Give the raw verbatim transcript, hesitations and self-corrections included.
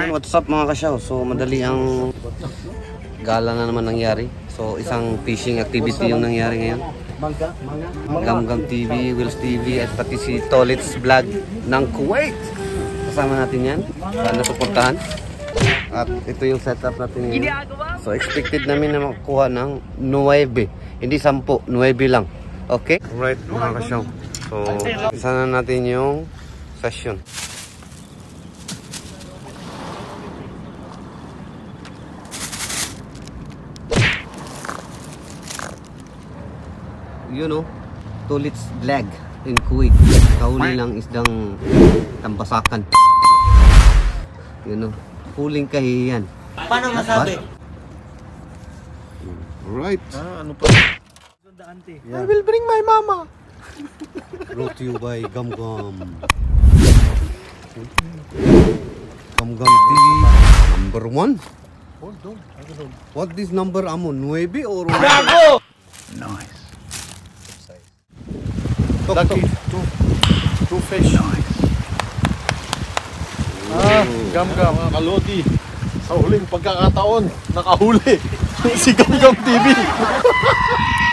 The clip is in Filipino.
What's up mga kasyaw? So madali ang gala na naman nangyari. So isang fishing activity yung nangyari ngayon. Gamgam T V, Wills T V at pati si Tolits Vlog ng Kuwait. Kasama natin yan. Sana suportahan. At ito yung setup natin ngayon. So expected namin na makuha ng nueve. Hindi sampo, nueve lang. Okay? Alright mga kasyaw. So isa na natin yung session. You know, Tolits Vlog in Kuwait. Kahuli lang isdang tambasakan. You know, huling kahihiyan. Paano masabi? Right. Ah, ano pa? Yeah. I will bring my mama. Brought to you by Gamgam. Gamgam T V number one. Hold on. What this number amo? Nueve or? Bravo! Nice. Lucky. Two. Two fish. Nice. Ah, Gamgam. Kalodi. Sa huling pagkakataon, nakahuli. Si Gamgam T V.